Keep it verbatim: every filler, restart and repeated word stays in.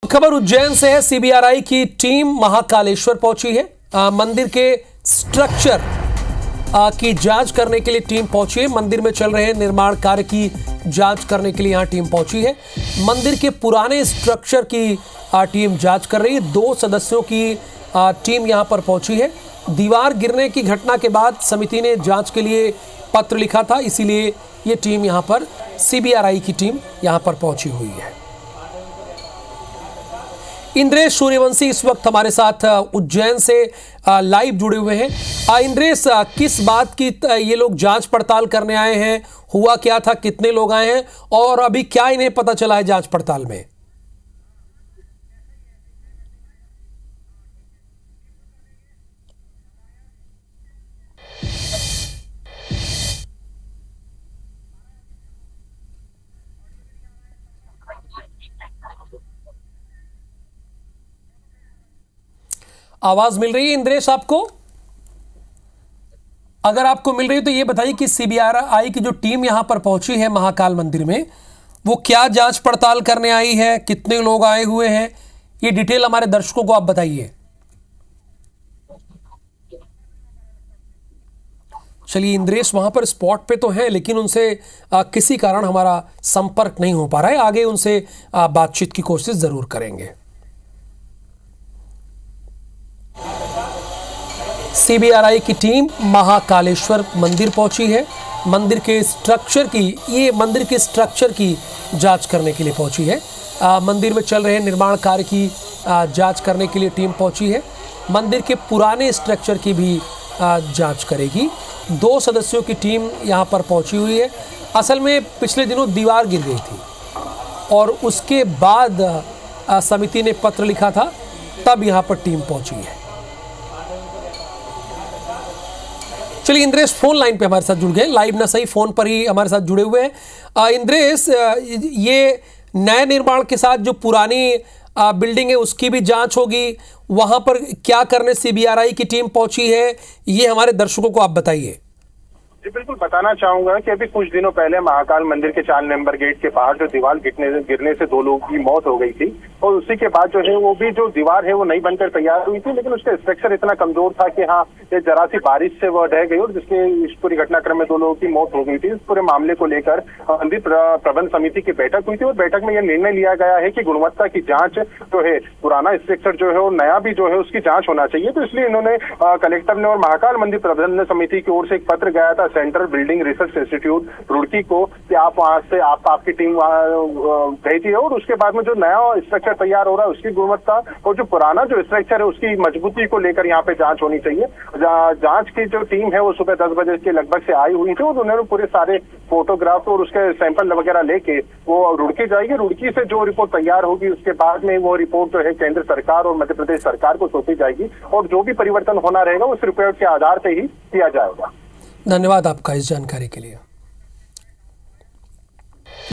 खबर उज्जैन से है। सीबीआरआई की टीम महाकालेश्वर पहुंची है। आ, मंदिर के स्ट्रक्चर आ, की जांच करने के लिए टीम पहुंची है। मंदिर में चल रहे निर्माण कार्य की जांच करने के लिए यहां टीम पहुंची है। मंदिर के पुराने स्ट्रक्चर की आ, टीम जांच कर रही है। दो सदस्यों की आ, टीम यहां पर पहुंची है। दीवार गिरने की घटना के बाद समिति ने जांच के लिए पत्र लिखा था, इसीलिए ये टीम यहां पर सीबीआरआई की टीम यहां पर पहुंची हुई है। इंद्रेश सूर्यवंशी इस वक्त हमारे साथ उज्जैन से लाइव जुड़े हुए हैं। इंद्रेश, किस बात की ये लोग जांच पड़ताल करने आए हैं? हुआ क्या था, कितने लोग आए हैं और अभी क्या इन्हें पता चला है जांच पड़ताल में? आवाज मिल रही है इंद्रेश आपको? अगर आपको मिल रही है तो ये बताइए कि सीबीआरआई की जो टीम यहां पर पहुंची है महाकाल मंदिर में, वो क्या जांच पड़ताल करने आई है, कितने लोग आए हुए हैं, ये डिटेल हमारे दर्शकों को आप बताइए। चलिए, इंद्रेश वहां पर स्पॉट पे तो है, लेकिन उनसे आ, किसी कारण हमारा संपर्क नहीं हो पा रहा है। आगे उनसे आ, बातचीत की कोशिश जरूर करेंगे। सीबीआरआई की टीम महाकालेश्वर मंदिर पहुंची है। मंदिर के स्ट्रक्चर की ये मंदिर के स्ट्रक्चर की जांच करने के लिए पहुंची है। आ, मंदिर में चल रहे निर्माण कार्य की आ, जांच करने के लिए टीम पहुंची है। मंदिर के पुराने स्ट्रक्चर की भी आ, जांच करेगी। दो सदस्यों की टीम यहां पर पहुंची हुई है। असल में पिछले दिनों दीवार गिर गई थी और उसके बाद आ, समिति ने पत्र लिखा था, तब यहां पर टीम पहुंची है। चलिए, इंद्रेश फोन लाइन पे हमारे साथ जुड़ गए, लाइव ना सही फोन पर ही हमारे साथ जुड़े हुए हैं। इंद्रेश, ये नए निर्माण के साथ जो पुरानी आ, बिल्डिंग है उसकी भी जांच होगी, वहां पर क्या करने सीबीआरआई की टीम पहुंची है, ये हमारे दर्शकों को आप बताइए। जी बिल्कुल, बताना चाहूंगा कि अभी कुछ दिनों पहले महाकाल मंदिर के चार नंबर गेट के पास जो दीवार गिरने गिरने से दो लोगों की मौत हो गई थी और उसी के बाद जो है वो भी जो दीवार है वो नई बनकर तैयार हुई थी, लेकिन उसका स्ट्रक्चर इतना कमजोर था कि हाँ, ये जरा सी बारिश से वो ढह गई और जिसके इस पूरी घटनाक्रम में दो लोगों की मौत हो गई थी। इस पूरे मामले को लेकर मंदिर प्रबंध समिति की बैठक हुई थी और बैठक में यह निर्णय लिया गया है कि गुणवत्ता की जांच जो है, पुराना स्ट्रक्चर जो है और नया भी जो है उसकी जांच होना चाहिए। तो इसलिए इन्होंने कलेक्टर ने और महाकाल मंदिर प्रबंध समिति की ओर से एक पत्र गया था central building research institute Roorkee को कि आप वहां से आप आपकी टीम वहां गई थी और उसके बाद में जो नया स्ट्रक्चर तैयार हो रहा है उसकी गुणवत्ता और जो पुराना जो स्ट्रक्चर है उसकी मजबूती को लेकर यहाँ पे जांच होनी चाहिए। जा, जांच की जो टीम है वो सुबह दस बजे के लगभग से आई हुई थी और उन्होंने पूरे सारे फोटोग्राफ और उसके सैंपल वगैरह लेके वो रुड़की जाएगी। रुड़की से जो रिपोर्ट तैयार होगी उसके बाद में वो रिपोर्ट जो है केंद्र सरकार और मध्य प्रदेश सरकार को सौंपी जाएगी और जो भी परिवर्तन होना रहेगा उस रिपोर्ट के आधार पर ही किया जाएगा। धन्यवाद आपका इस जानकारी के लिए।